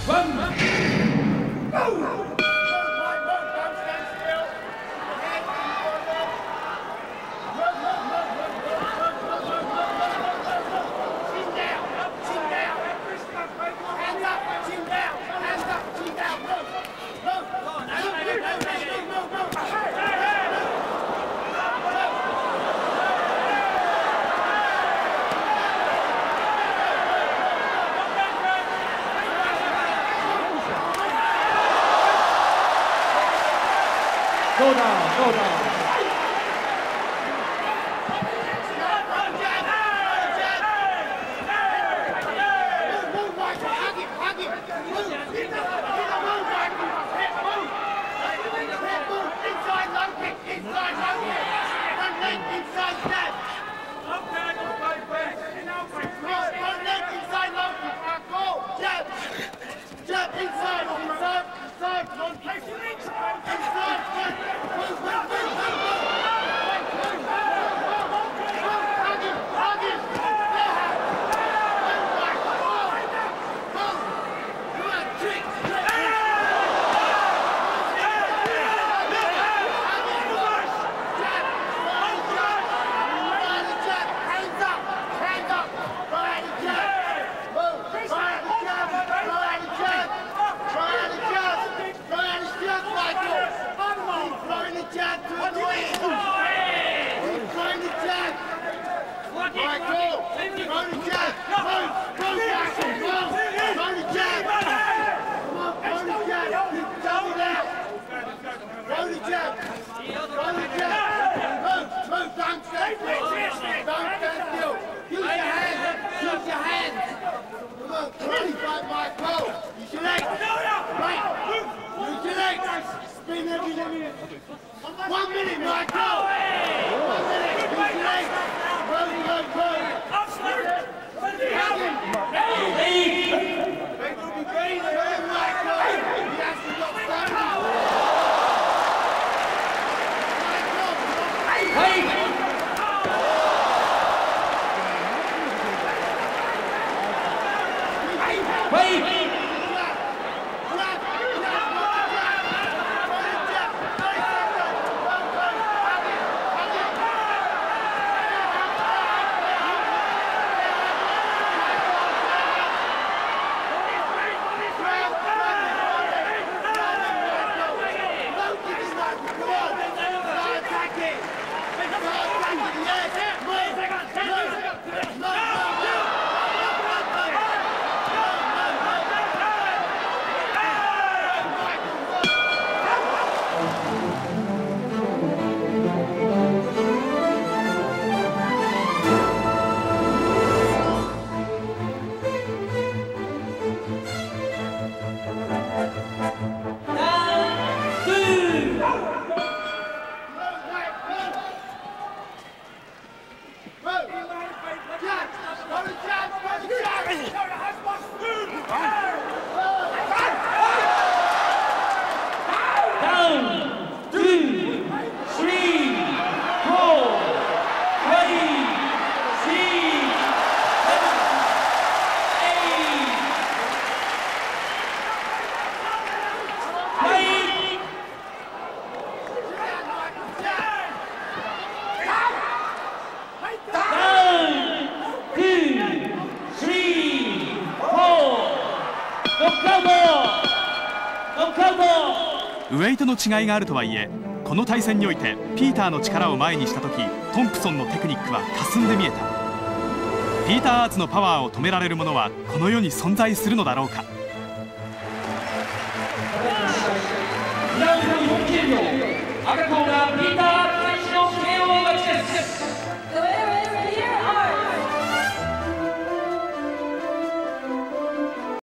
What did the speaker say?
Go down, go down. One minute, Michael! 1 minute! Use your legs! ウエイトの違いがあるとはいえ、この対戦においてピーターの力を前にした時、トンプソンのテクニックは霞んで見えた。ピーターアーツのパワーを止められるものはこの世に存在するのだろうか。 2ラウンド4秒、赤コーナーピーター